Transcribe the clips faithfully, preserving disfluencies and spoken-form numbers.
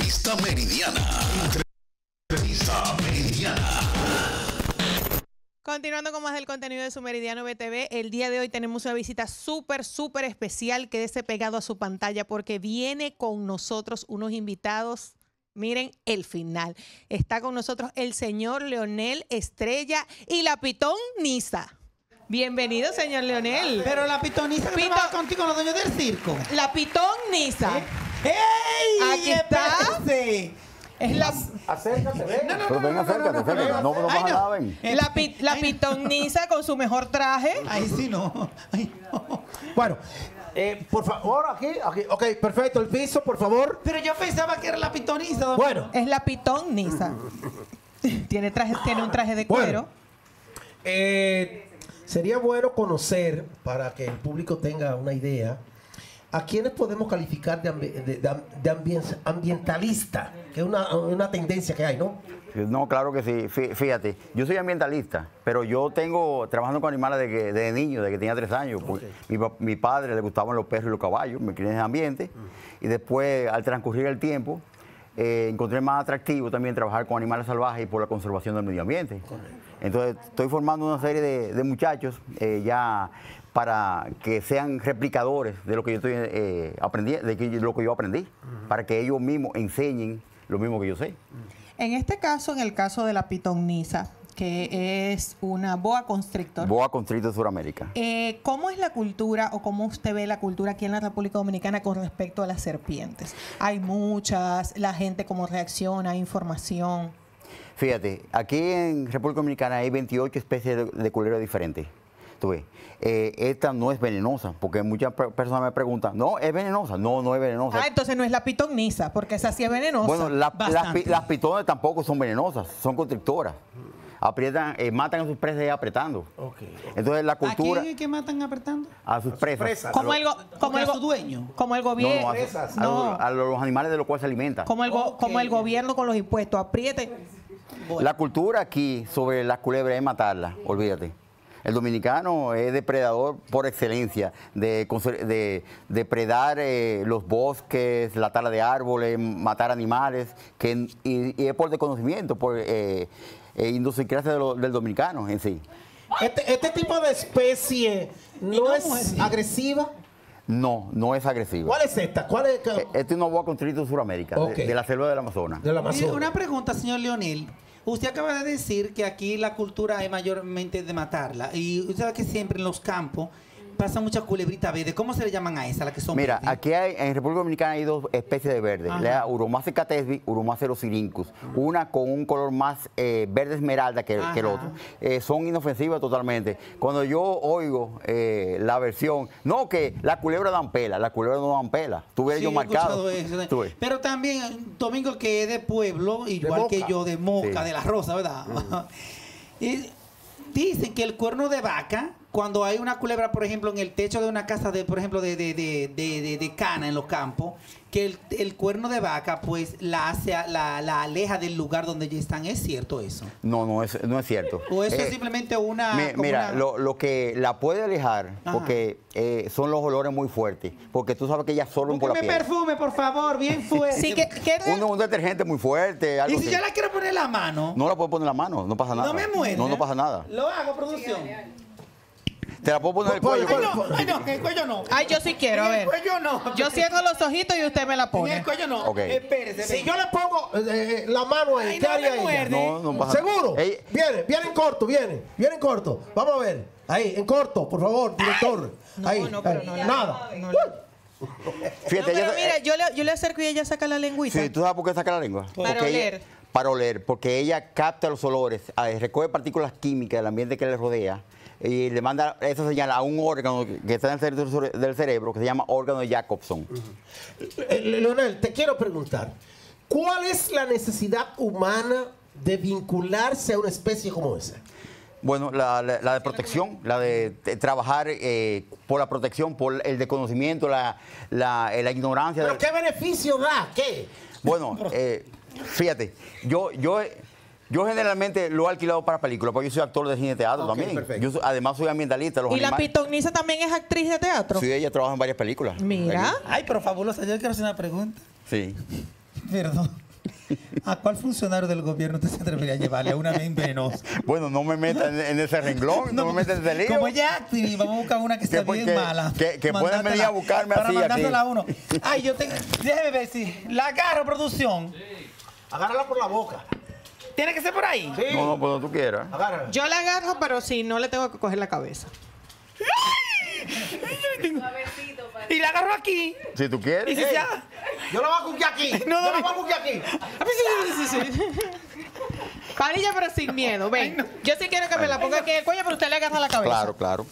Entrevista Meridiana. Entrevista Meridiana. Continuando con más del contenido de su Meridiano B T V, el día de hoy tenemos una visita súper, súper especial. Quédese pegado a su pantalla porque viene con nosotros unos invitados. Miren el final. Está con nosotros el señor Leonel Estrella y la Pitón Niza. Bienvenido, señor Leonel. Pero la pitoniza que Pito- trabaja contigo, los dueños del circo. La Pitón Niza. ¡Ey! Aquí está. espérese! Es la, Acércate, ven. No, no, Pero ven, acércate, acércate. No, no Ay, pasa no. nada, ven. la, pi- la Pitón Niza con su mejor traje. Ahí sí no. Ay, no. Bueno, eh, por favor, aquí, aquí, ok, perfecto, el piso, por favor. Pero yo pensaba que era la pitoniza. don- Bueno, Es la Pitón Niza. Tiene, traje, tiene un traje de Bueno. cuero. eh, sería bueno conocer, para que el público tenga una idea, a quiénes podemos calificar de, ambi- de, de, de ambien- ambientalista, que es una, una tendencia que hay, ¿no? No, claro que sí. Fí- Fíjate, yo soy ambientalista, pero yo tengo trabajando con animales de, que- de niño, desde que tenía tres años. Porque mi, pa- mi padre le gustaban los perros y los caballos, me crié en ese ambiente. Y después, al transcurrir el tiempo, eh, encontré más atractivo también trabajar con animales salvajes y por la conservación del medio ambiente. Entonces, estoy formando una serie de, de muchachos eh, ya para que sean replicadores de lo que yo estoy eh, aprendiendo, de que- lo que yo aprendí, para que ellos mismos enseñen lo mismo que yo sé. En este caso, en el caso de la Pitón Niza, que es una boa constrictor, Boa constrictor de Sudamérica. eh, ¿cómo es la cultura o cómo usted ve la cultura aquí en la República Dominicana con respecto a las serpientes? Hay muchas, la gente cómo reacciona, hay información. Fíjate, aquí en República Dominicana hay veintiocho especies de, de culebra diferentes. Tú ves, eh, esta no es venenosa, porque muchas per- personas me preguntan, ¿no es venenosa? No, no es venenosa. Ah, entonces no es la Pitón Niza, porque esa sí es venenosa. Bueno, la- las, bastante. pi- las pitones tampoco son venenosas, son constrictoras. Aprietan, eh, matan a sus presas ahí apretando. Entonces la ¿A cultura, quién es que matan apretando? a sus presas. presas. como A el, lo- go- como ¿A el, su go- dueño? como el no, no, gobierno. a, presas. a los, a los animales de los cuales se alimenta. Como el, go- Ok. como el gobierno con los impuestos, apriete. La cultura aquí sobre las culebras es matarlas, olvídate. El dominicano es depredador por excelencia, de, conser- de depredar eh, los bosques, la tala de árboles, matar animales, que, y, y es por desconocimiento, por eh, eh, idiosincrasia de lo- del dominicano en sí. Este, este tipo de especie no, no es muerde. agresiva. No, no es agresiva. ¿Cuál es esta? ¿Cuál es? Eh, Este es una boa constrictor de Sudamérica, Ok. de, de la selva del Amazonas. De la Mire, Amazonas. una pregunta, señor Leonel. Usted acaba de decir que aquí la cultura es mayormente de matarla. Y usted sabe que siempre en los campos pasa mucha culebrita verde. ¿Cómo se le llaman a esa, la que son Mira, verdes? aquí hay, en República Dominicana hay dos especies de verde, Ajá. la Uromacea catesbi, Uromacea rosirincus, una con un color más eh, verde esmeralda que, que el Ajá. otro. Eh, son inofensivas totalmente. Cuando yo oigo eh, la versión, no que la culebra dan pela, la culebra no dan pela, tuve Sí, yo he marcado. escuchado eso. Tú ves. Pero también, Domingo, que es de pueblo, igual Moca. que yo, de Moca, Sí. de La Rosa, ¿verdad? Y dicen que el cuerno de vaca, cuando hay una culebra, por ejemplo, en el techo de una casa, de por ejemplo, de, de, de, de, de- de cana en los campos, que el, el cuerno de vaca, pues, la hace, la, la aleja del lugar donde ya están. ¿Es cierto eso? No, no es, no es cierto. ¿O eso Eh, es simplemente una... Mi- como mira, una- lo, lo que la puede alejar, Ajá. porque eh, son los olores muy fuertes, porque tú sabes que ellas absorben por la Búsqueme piel. perfume, por favor, bien fuerte. Sí, que, que- Uno, un detergente muy fuerte, algo Y si así. yo la quiero poner en la mano, No la puedo poner en la mano, no pasa nada. no me muerde. No, no pasa nada. Lo hago, producción. Te la puedo poner en el Ponle, cuello. Ay, ponle. no, ay, no, en el cuello no. Ay, yo sí quiero, a En ver. el cuello no. Yo cierro los ojitos y usted me la En pone. el cuello no. Ok. Espérese. Si ven. yo le pongo eh, eh, la mano ahí, Ay, ¿qué no haría me ella? muerde. No, no pasa nada. ¿Seguro? Ey, Viene, viene en corto, viene. Viene en corto. Vamos a ver. Ahí, en corto, por favor, director. No, ahí, no, pero ahí. no la- Nada. no la- fíjate, No, pero ella- mira, eh, yo le, yo le acerco y ella saca la lengüita. sí, ¿tú sabes por qué saca la lengua? Para Porque ella- oler. para oler, porque ella capta los olores, eh, recoge partículas químicas del ambiente que le rodea y le manda esa señal a un órgano que que está en el cerebro del cerebro que se llama órgano de Jacobson. Eh, Leonel, te quiero preguntar. ¿Cuál es la necesidad humana de vincularse a una especie como esa? Bueno, la, la- la de protección, la de, de trabajar eh, por la protección, por el desconocimiento, la, la, eh, la ignorancia. ¿Pero de- qué beneficio da? ¿Qué? Bueno, eh, fíjate, yo, yo, yo generalmente lo he alquilado para películas, porque yo soy actor de cine y teatro Ok, también. perfecto. Yo soy- además soy ambientalista. Los Y la animales- pitoniza también es actriz de teatro. Sí, ella trabaja en varias películas. Mira. Ay, pero fabulosa. Yo quiero hacer una pregunta. Sí. Perdón. ¿A cuál funcionario del gobierno usted se atrevería a llevarle a una vez venenosa? Bueno, no me metas en, en ese renglón, no, me metas en ese lío. Como ella actriz, vamos a buscar una que sea bien que, mala. Que, que pueden venir a buscarme para así mandársela aquí. a uno. Ay, yo tengo... Déjeme ver si... La agarro, producción. Sí. Agárrala por la boca. ¿Tiene que ser por ahí? Sí. No, no, pues no tú quieras. Agárrala. Yo la agarro, pero si no le tengo que coger la cabeza. Y la agarro aquí. Si tú quieres. Y si Ey, ya... Yo la voy a cuquear aquí. No, yo no, la voy a cuquear aquí. Sí, sí, sí. Panilla, pero sin miedo. Ven, yo sí quiero que me la ponga aquí en el cuello, pero usted le agarra la cabeza. Claro, claro.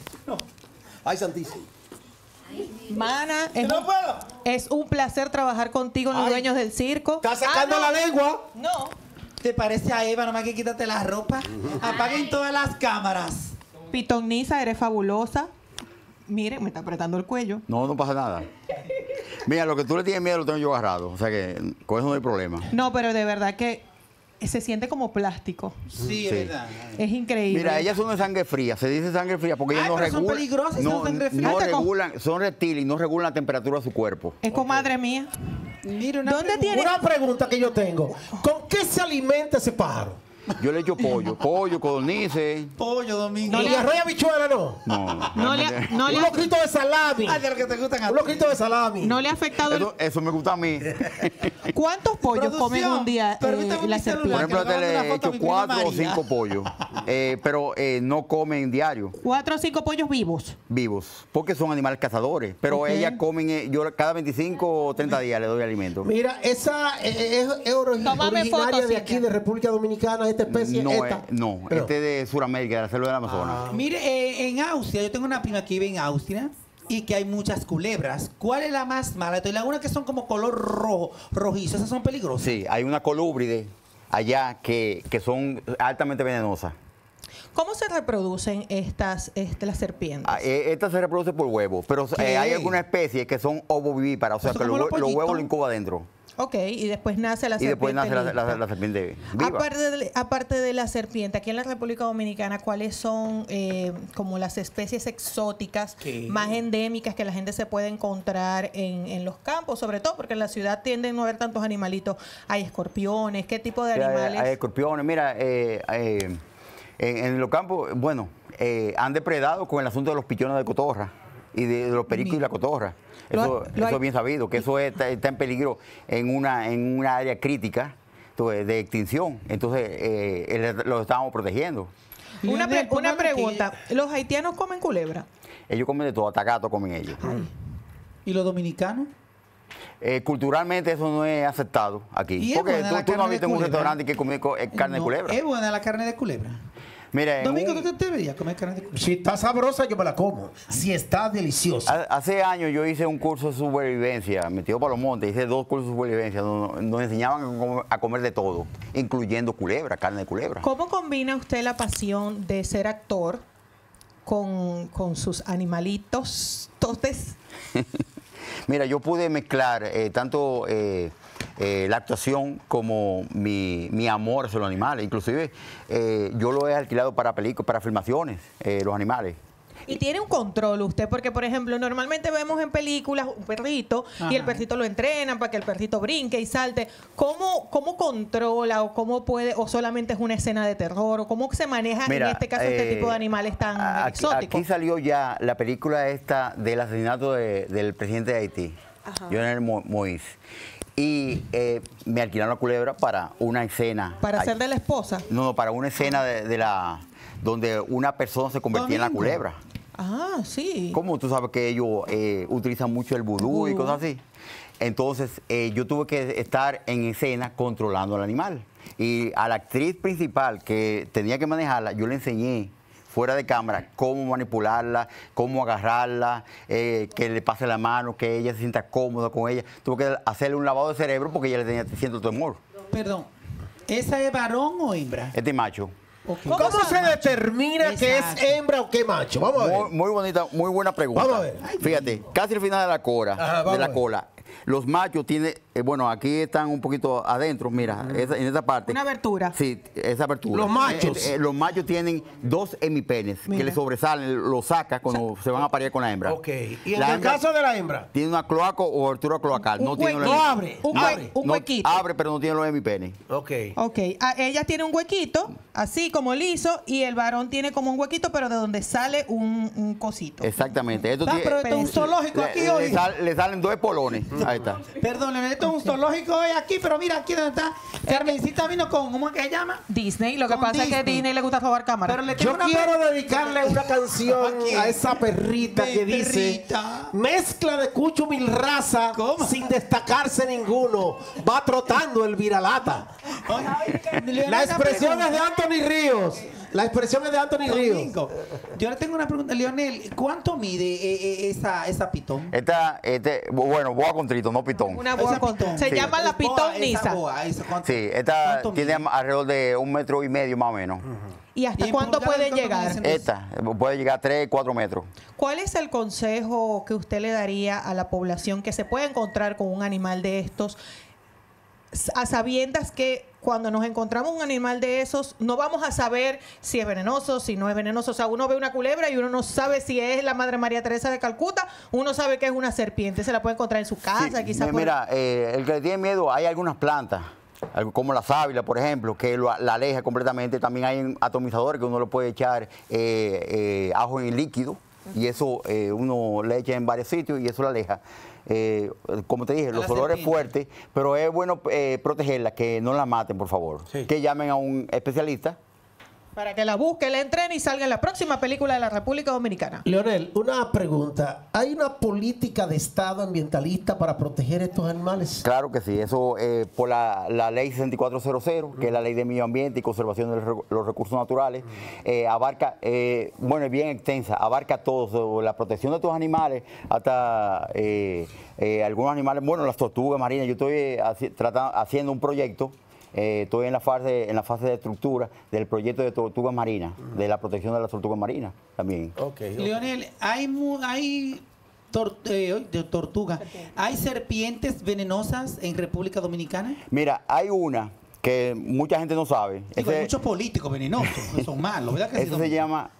Ay, santísimo. Mana, es, No un, puedo. es un placer trabajar contigo en los Ay. dueños del circo. Está sacando Ah, no. la lengua. No. ¿Te parece a Eva? Nomás que quítate la ropa. Apaguen todas las cámaras. Pitoniza, eres fabulosa. Miren, me está apretando el cuello. No, no pasa nada. Mira, lo que tú le tienes miedo lo tengo yo agarrado. O sea que con eso no hay problema. No, pero de verdad que se siente como plástico. Sí, es Sí. verdad. Es increíble. Mira, ellas son de sangre fría. Se dice sangre fría porque ellas Ay, no pero son regulan. peligrosas y no, son sangre fría. no Ay, te co- regulan, son reptiles y no regulan la temperatura de su cuerpo. Es comadre mía. Mira, una ¿Dónde pregunta. tiene? Una pregunta que yo tengo. ¿Con qué se alimenta ese pájaro? Yo le echo pollo, pollo, codornices. Pollo, Domingo. ¿Y arroz y habichuela no? No, No le, ha- no, le Un ha- locrito de salami. Ay, de lo que te gustan a Un ti. locrito de salami. no le ha afectado el... Eso, eso me gusta a mí. ¿Cuántos pollos Producción, comen un día eh, permítame la mi celular. Por serpiente? ejemplo, que le te voy a mandar le una he foto a hecho mi prima cuatro o María. cinco pollos. Eh, pero eh, no comen diario, Cuatro o cinco pollos vivos. vivos, porque son animales cazadores. Pero Ok. ellas comen, eh, yo cada veinticinco o treinta días le doy alimento. Mira, esa eh, es, es ori- Tómame originaria foto, de aquí, Cintia. de República Dominicana, esta especie. No, esta. eh, no, este es de Sudamérica, de la selva del Amazonas. Mire, eh, en Austria, yo tengo una prima que vive en Austria y que hay muchas culebras. ¿Cuál es la más mala? Entonces, algunas que son como color rojo, rojizo, esas son peligrosas. Sí, hay una colúbride allá que, que son altamente venenosas. ¿Cómo se reproducen estas, este, las serpientes? Ah, eh, Esta se reproduce por huevos, pero ¿Qué? eh, hay algunas especies que son ovovivíparas, o sea, Eso que como los, los hue- los huevos pollitos. lo incuba adentro. Ok, y después nace la Y después serpiente. nace la, la- lista. la serpiente viva. Aparte de, aparte de la serpiente, aquí en la República Dominicana, ¿cuáles son eh, como las especies exóticas ¿Qué? más endémicas que la gente se puede encontrar en, en los campos? Sobre todo porque en la ciudad tienden a no haber tantos animalitos. Hay escorpiones, ¿qué tipo de Sí, hay- animales? Hay, escorpiones. Mira, eh, eh, en, en los campos, bueno, eh, han depredado con el asunto de los pichones de cotorra y de, de los pericos y la cotorra. Lo Eso, hay- lo eso hay- es bien sabido, que eso está, está en peligro en una, en una área crítica tú ves, de extinción. Entonces, eh, el- lo estamos protegiendo. Una, pre- Leonel, una póngame aquí. pregunta, ¿los haitianos comen culebra? Ellos comen de todo, hasta gato comen ellos. ¿Y los dominicanos? Eh, culturalmente eso no es aceptado aquí. ¿Y es Porque buena tú, la tú no carne has visto de en un culebra? restaurante que come co- eh, carne No, de culebra. Es buena la carne de culebra. Mira, en Domingo, un- ¿tú te deberías comer carne de culebra? Si está sabrosa, yo me la como. Si está deliciosa. ha- hace años yo hice un curso de supervivencia, metido para los montes, hice dos cursos de supervivencia donde nos enseñaban a comer- a comer de todo, incluyendo culebra, carne de culebra. ¿Cómo combina usted la pasión de ser actor con, con sus animalitos totes? Mira, yo pude mezclar eh, tanto eh, eh, la actuación como mi, mi amor hacia los animales. Inclusive eh, yo lo he alquilado para películas, para filmaciones, eh, los animales. Y tiene un control usted, porque por ejemplo, normalmente vemos en películas un perrito y el Ajá. perrito lo entrenan para que el perrito brinque y salte. ¿Cómo, cómo controla o cómo puede, o solamente es una escena de terror, o cómo se maneja Mira, en este caso este eh, tipo de animales tan aquí, exóticos? Aquí salió ya la película esta del asesinato de- del presidente de Haití, Jovenel Mo- Moïse. Y eh, me alquilaron la culebra para una escena. Para Ay, ser de la esposa. No, no, para una escena de, de la donde una persona se convertía en la Domingo. culebra. Ah, sí. Como tú sabes que ellos eh, utilizan mucho el vudú y Vudú. cosas así. Entonces, eh, yo tuve que estar en escena controlando al animal. Y a la actriz principal que tenía que manejarla, yo le enseñé fuera de cámara cómo manipularla, cómo agarrarla, eh, que le pase la mano, que ella se sienta cómoda con ella. Tuve que hacerle un lavado de cerebro porque ella le tenía cierto temor. Perdón, ¿esa es varón o hembra? Este macho. Ok. ¿Cómo ¿Cómo se macho? determina que es Exacto. hembra o qué macho? Vamos a ver. Muy, muy bonita, muy buena pregunta. Vamos a ver. Fíjate, casi al final de la cola, Ajá, vamos de la a ver. cola, Los machos tienen, eh, bueno, aquí están un poquito adentro, mira, esa- en esa parte. Una abertura. Sí, esa abertura. Los machos. Eh, eh, los machos tienen dos hemipenes Mira. que le sobresalen, los saca cuando se van a parir con la hembra. Ok. Y en La el hembra caso de la hembra. tiene una cloaca o abertura cloacal. Un No tiene hue- los no hemi- abre, Un, no hue- abre. un no, huequito. abre, pero no tiene los hemipenes. Ok. Ok, ah, ella tiene un huequito, así como liso, y el varón tiene como un huequito, pero de donde sale un, un cosito. Exactamente. Esto Ah, tiene- pero esto es un zoológico le, aquí le hoy. sal- le salen dos polones. Ahí está. Perdón, esto es un zoológico hoy aquí, pero mira aquí donde está. Carmencita vino con, ¿cómo es que se llama? Disney, lo que Con pasa es que a Disney. Disney le gusta robar cámaras. Pero le tengo Yo una quiero pre- dedicarle una canción ¿A quién? a esa perrita Ven, que dice perrita. mezcla de cucho mil raza ¿Cómo? sin destacarse ninguno. Va trotando el viralata. La expresión es de Anthony Ríos. La expresión es de Anthony Ríos. Domingo, yo le tengo una pregunta, Leonel, ¿cuánto mide eh, eh, esa, esa pitón? Esta, este, bueno, boa con trito, no pitón. Una boa Esa con- pitón. Se Sí. llama la Es pitón boa, esa Nisa. boa, esa, ¿cuánto- Sí, esta cuánto tiene mide? alrededor de un metro y medio más o menos. ¿Y hasta ¿Y en cuándo pulgadas puede cuánto llegar? mide ese? Esta puede llegar a tres, cuatro metros. ¿Cuál es el consejo que usted le daría a la población que se puede encontrar con un animal de estos, a sabiendas que cuando nos encontramos un animal de esos, no vamos a saber si es venenoso, si no es venenoso? O sea, uno ve una culebra y uno no sabe si es la Madre María Teresa de Calcuta, uno sabe que es una serpiente, se la puede encontrar en su casa, Sí, quizás. mi- Mira, eh, el que le tiene miedo, hay algunas plantas, algo como la sábila, por ejemplo, que lo- la aleja completamente. También hay atomizadores que uno le puede echar eh, eh, ajo en líquido y eso eh, uno le echa en varios sitios y eso la aleja. Eh, como te dije, A los la olores serpiente. fuertes, pero es bueno eh, protegerla, que no la maten, por favor. Sí. Que llamen a un especialista. Para que la busque, la entrene y salga en la próxima película de la República Dominicana. Leonel, una pregunta. ¿Hay una política de Estado ambientalista para proteger estos animales? Claro que sí, eso eh, por la, la ley sesenta y cuatro cero cero, que es la ley de medio ambiente y conservación de los, recu- los recursos naturales, eh, abarca, eh, bueno, es bien extensa, abarca todo, so, la protección de estos animales, hasta eh, eh, algunos animales, bueno, las tortugas marinas. Yo estoy eh, haci- trata- haciendo un proyecto. Eh, estoy en la fase en la fase de estructura del proyecto de tortugas marinas, de la protección de las tortugas marinas también. Ok. Leonel, hay, mu- hay tor- eh, de tortuga, ¿hay serpientes venenosas en República Dominicana? Mira, hay una que mucha gente no sabe. Digo, hay Ese- muchos políticos venenosos, que son malos, ¿verdad que sí, Eso se Domingo? llama.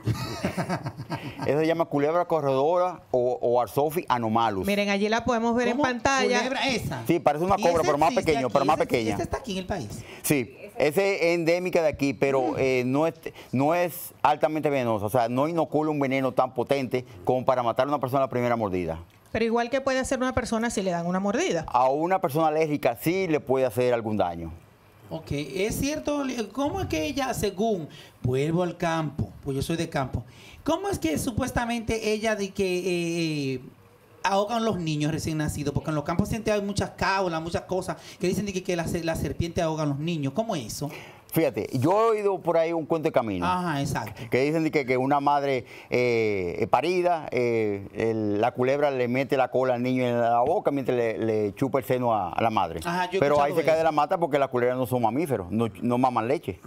Eso se llama culebra corredora o, o Arsofi anomalus. Miren, allí la podemos ver en ¿Cómo? pantalla. Culebra esa. Sí, parece una ¿Y cobra, ese pero más existe pequeño, aquí? pero más Ese- pequeña. Ese está aquí en el país. Sí, ese es endémica de aquí, pero eh, no, es, no es altamente venenosa. O sea, no inocula un veneno tan potente como para matar a una persona a la primera mordida. Pero igual que puede hacer una persona si le dan una mordida. A una persona alérgica sí le puede hacer algún daño. Ok, es cierto, Le- ¿cómo es que ella, según, vuelvo al campo, pues yo soy de campo, ¿cómo es que supuestamente ella de que eh, ahogan los niños recién nacidos? Porque en los campos siempre hay muchas cábulas, muchas cosas que dicen de que, que la, se- la serpiente ahogan los niños. ¿Cómo es eso? Fíjate, yo he oído por ahí un cuento de camino. Ajá, exacto. Que dicen de que, que una madre eh, parida, eh, el- la culebra le mete la cola al niño en la boca mientras le, le chupa el seno a, a la madre. Ajá, yo he Pero ahí se escuchado cae de eso. la mata porque las culebras no son mamíferos, no, no maman leche.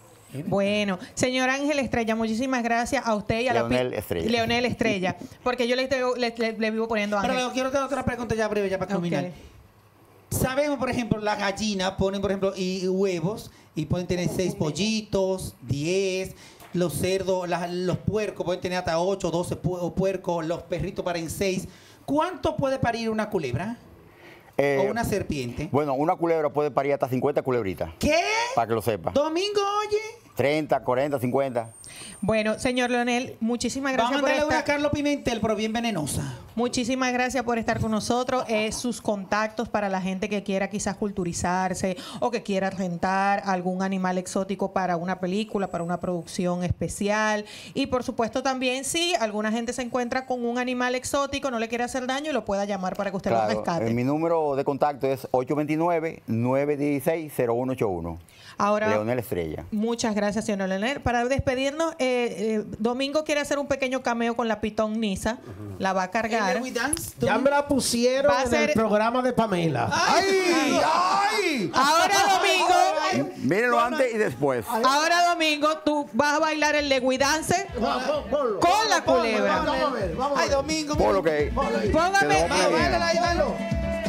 Bueno, señor Ángel Estrella, muchísimas gracias a usted y a Leonel la pi- Estrella. Leonel Estrella, porque yo le, tengo- le, le- le vivo poniendo Pero Ángel. le quiero hacer otra pregunta ya breve, ya para Ok. terminar. Sabemos, por ejemplo, las gallinas ponen, por ejemplo, y huevos y pueden tener seis pollitos, diez. Los cerdos, las- los puercos pueden tener hasta ocho, doce pu- puercos. Los perritos paren seis. ¿Cuánto puede parir una culebra? Eh, ¿O una serpiente? Bueno, una culebra puede parir hasta cincuenta culebritas, ¿Qué? para que lo sepa. Domingo, oye. treinta, cuarenta, cincuenta. Bueno, señor Leonel, muchísimas Vamos gracias a por darle una a estar. Carlos Pimentel, pero bien venenosa. Muchísimas gracias por estar con nosotros. Eh, sus contactos para la gente que quiera quizás culturizarse o que quiera rentar algún animal exótico para una película, para una producción especial. Y por supuesto también si alguna gente se encuentra con un animal exótico, no le quiere hacer daño, lo pueda llamar para que usted lo Claro, rescate. eh, mi número de contacto es ocho dos nueve, nueve uno seis, cero uno ocho uno. Ahora, Leonel Estrella. muchas gracias, señor Leonel. Para despedirnos, eh, eh, Domingo quiere hacer un pequeño cameo con la Pitón Nisa. La va a cargar. ¿El We Dance? Ya me la pusieron Va a en ser- el programa de Pamela. ¡Ay! ¡Ay! Ahora, Domingo, Mírenlo antes y después. ahora, Domingo, tú vas a bailar el Legui Dance con la culebra. Vamos a ver, vamos a ¡Ay, ver. Domingo! Por lo que. Póngame. Quedó muy bien. Báilalo ahí, báilalo.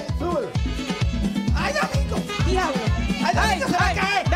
¡Ay, se va a caer!